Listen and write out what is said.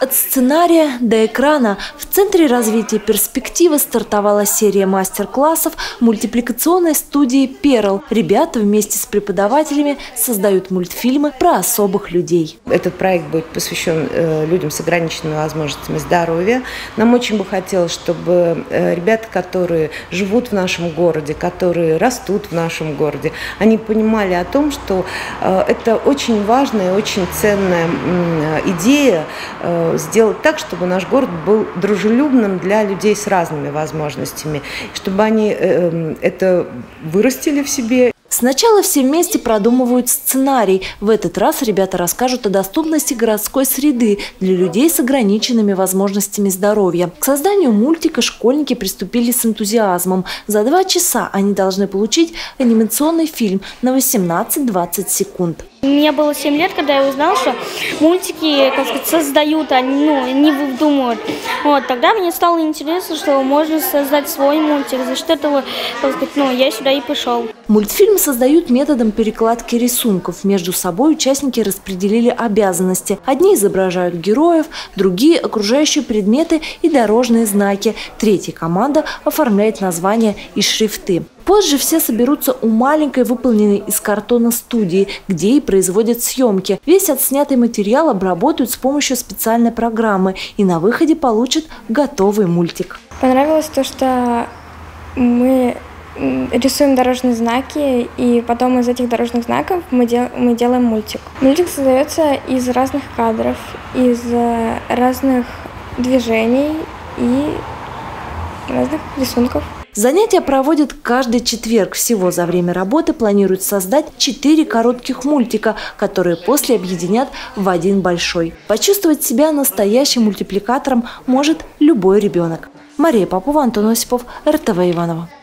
От сценария до экрана в Центре развития перспективы стартовала серия мастер-классов мультипликационной студии «Перл». Ребята вместе с преподавателями создают мультфильмы про особых людей. Этот проект будет посвящен людям с ограниченными возможностями здоровья. Нам очень бы хотелось, чтобы ребята, которые живут в нашем городе, которые растут в нашем городе, они понимали о том, что это очень важная, очень ценная идея сделать так, чтобы наш город был дружелюбным для людей с разными возможностями, чтобы они это вырастили в себе. Сначала все вместе продумывают сценарий. В этот раз ребята расскажут о доступности городской среды для людей с ограниченными возможностями здоровья. К созданию мультика школьники приступили с энтузиазмом. За 2 часа они должны получить анимационный фильм на 18-20 секунд. Мне было 7 лет, когда я узнала, что мультики, как сказать, создают, они не выдумывают. Тогда мне стало интересно, что можно создать свой мультик. За счет этого, как сказать, я сюда и пришел. Мультфильм создают методом перекладки рисунков. Между собой участники распределили обязанности. Одни изображают героев, другие – окружающие предметы и дорожные знаки. Третья команда оформляет названия и шрифты. Позже все соберутся у маленькой, выполненной из картона студии, где и производят съемки. Весь отснятый материал обработают с помощью специальной программы и на выходе получат готовый мультик. Понравилось то, что мы рисуем дорожные знаки, и потом из этих дорожных знаков мы делаем мультик. Мультик создается из разных кадров, из разных движений и разных рисунков. Занятия проводят каждый четверг. Всего за время работы планируют создать 4 коротких мультика, которые после объединят в один большой. Почувствовать себя настоящим мультипликатором может любой ребенок. Мария Попова, Антон Осипов, РТВ Иваново.